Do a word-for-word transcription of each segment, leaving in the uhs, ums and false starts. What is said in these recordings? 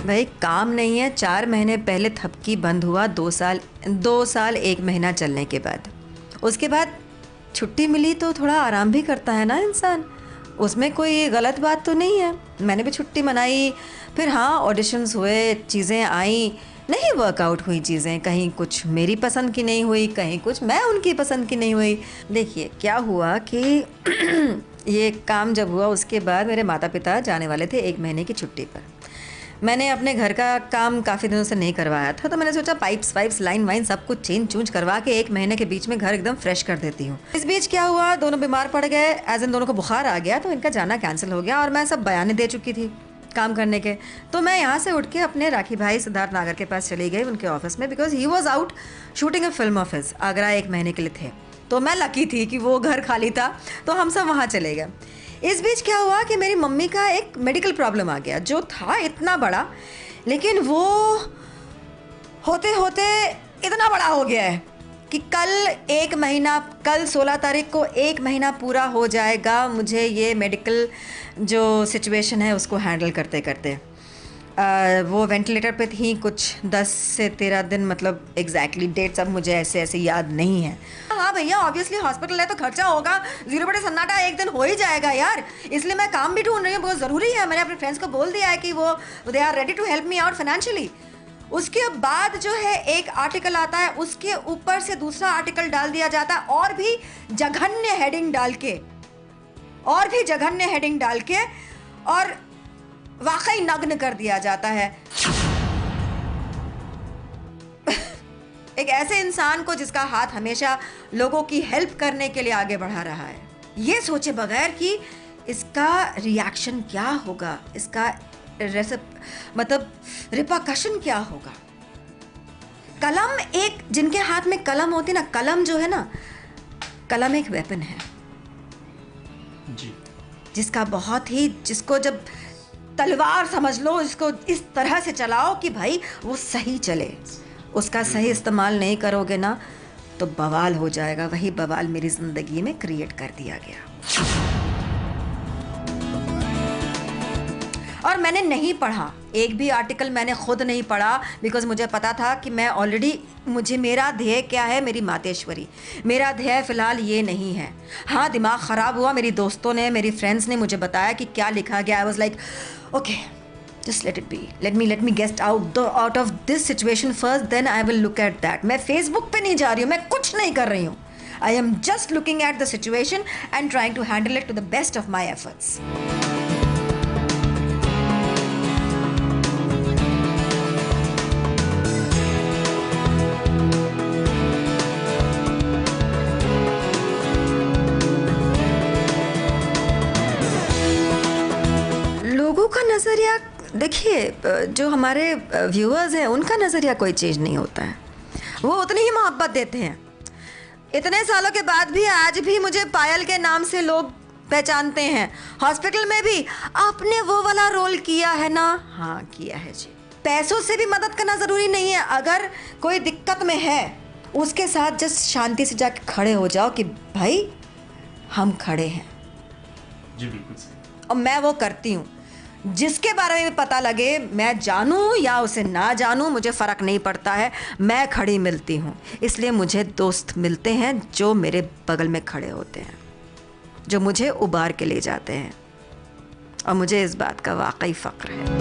भाई काम नहीं है। चार महीने पहले थपकी बंद हुआ, दो साल दो साल एक महीना चलने के बाद। उसके बाद छुट्टी मिली तो थोड़ा आराम भी करता है ना इंसान, उसमें कोई गलत बात तो नहीं है। मैंने भी छुट्टी मनाई। फिर हाँ, ऑडिशंस हुए, चीज़ें आई, नहीं वर्कआउट हुई चीज़ें, कहीं कुछ मेरी पसंद की नहीं हुई, कहीं कुछ मैं उनकी पसंद की नहीं हुई। देखिए क्या हुआ कि ये काम जब हुआ उसके बाद मेरे माता पिता जाने वाले थे एक महीने की छुट्टी पर। मैंने अपने घर का काम काफ़ी दिनों से नहीं करवाया था, तो मैंने सोचा पाइप्स वाइप्स लाइन वाइन सब कुछ चेंज चूंज करवा के एक महीने के बीच में घर एकदम फ्रेश कर देती हूँ। इस बीच क्या हुआ, दोनों बीमार पड़ गए, एज इन दोनों को बुखार आ गया, तो इनका जाना कैंसिल हो गया और मैं सब बयाने दे चुकी थी काम करने के। तो मैं यहाँ से उठ के अपने राखी भाई सिद्धार्थ नागर के पास चली गई, उनके ऑफिस में, because he was out shooting a film of his. Agra एक महीने के लिए थे, तो मैं लकी थी कि वो घर खाली था, तो हम सब वहाँ चले गए। इस बीच क्या हुआ कि मेरी मम्मी का एक मेडिकल प्रॉब्लम आ गया, जो था इतना बड़ा, लेकिन वो होते होते इतना बड़ा हो गया है कि कल एक महीना, कल सोलह तारीख को एक महीना पूरा हो जाएगा मुझे ये मेडिकल जो सिचुएशन है उसको हैंडल करते करते। आ, वो वेंटिलेटर पे थी कुछ दस से तेरह दिन, मतलब एग्जैक्टली डेट्स अब मुझे ऐसे ऐसे याद नहीं है। हाँ भैया, ऑब्वियसली हॉस्पिटल है तो खर्चा होगा, जीरो बटे सन्नाटा एक दिन हो ही जाएगा यार, इसलिए मैं काम भी ढूंढ रही हूँ, बहुत ज़रूरी है। मैंने अपने फ्रेंड्स को बोल दिया है कि वो they are ready to help me out financially. उसके बाद जो है एक आर्टिकल आता है, उसके ऊपर से दूसरा आर्टिकल डाल दिया जाता है, और भी जघन्य हेडिंग डाल के और भी जघन्य हेडिंग डाल के और वाकई नग्न कर दिया जाता है एक ऐसे इंसान को जिसका हाथ हमेशा लोगों की हेल्प करने के लिए आगे बढ़ा रहा है, ये सोचे बगैर कि इसका रिएक्शन क्या होगा, इसका मतलब रिपरकशन क्या होगा। कलम एक, जिनके हाथ में कलम होती ना, कलम जो है ना, कलम एक वेपन है जी, जिसका बहुत ही, जिसको जब तलवार समझ लो, इसको इस तरह से चलाओ कि भाई वो सही चले, उसका सही इस्तेमाल नहीं करोगे ना तो बवाल हो जाएगा। वही बवाल मेरी जिंदगी में क्रिएट कर दिया गया। और मैंने नहीं पढ़ा, एक भी आर्टिकल मैंने खुद नहीं पढ़ा, बिकॉज मुझे पता था कि मैं ऑलरेडी, मुझे, मेरा ध्येय क्या है, मेरी मातेश्वरी, मेरा ध्येय फिलहाल ये नहीं है। हाँ, दिमाग ख़राब हुआ, मेरी दोस्तों ने, मेरी फ्रेंड्स ने मुझे बताया कि क्या लिखा गया। I was like okay, just let it be, let me let me get out the out of this situation first, then I will look at that. मैं फेसबुक पे नहीं जा रही हूँ, मैं कुछ नहीं कर रही हूँ। I am just looking at the situation and trying to handle it to the best of my efforts. लोगों का नज़रिया, देखिए, जो हमारे व्यूअर्स हैं उनका नज़रिया कोई चेंज नहीं होता है, वो उतनी ही मोहब्बत देते हैं। इतने सालों के बाद भी आज भी मुझे पायल के नाम से लोग पहचानते हैं। हॉस्पिटल में भी आपने वो वाला रोल किया है ना, हाँ किया है जी। पैसों से भी मदद करना ज़रूरी नहीं है, अगर कोई दिक्कत में है उसके साथ जस्ट शांति से जाके खड़े हो जाओ कि भाई हम खड़े हैं जी, बिल्कुल सही। और मैं वो करती हूँ। जिसके बारे में पता लगे, मैं जानूं या उसे ना जानूं, मुझे फ़र्क नहीं पड़ता है, मैं खड़ी मिलती हूँ। इसलिए मुझे दोस्त मिलते हैं जो मेरे बगल में खड़े होते हैं, जो मुझे उबार के ले जाते हैं, और मुझे इस बात का वाकई फ़ख्र है।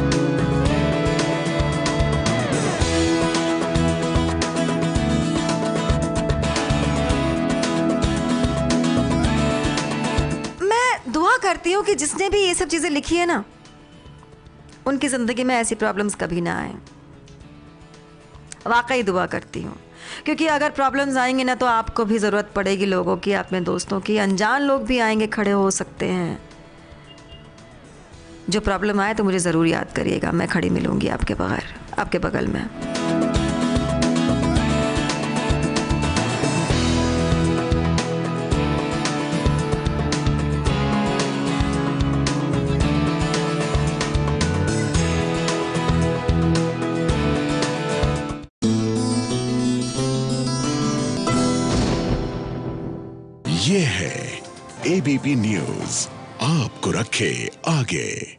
मैं दुआ करती हूँ कि जिसने भी ये सब चीज़ें लिखी है ना, उनकी ज़िंदगी में ऐसी प्रॉब्लम्स कभी ना आए। वाकई दुआ करती हूँ, क्योंकि अगर प्रॉब्लम्स आएंगी ना तो आपको भी ज़रूरत पड़ेगी लोगों की, अपने दोस्तों की, अनजान लोग भी आएंगे, खड़े हो सकते हैं। जो प्रॉब्लम आए तो मुझे ज़रूर याद करिएगा, मैं खड़ी मिलूँगी आपके बगैर, आपके बगल में। ये है एबीपी न्यूज़, आपको रखे आगे।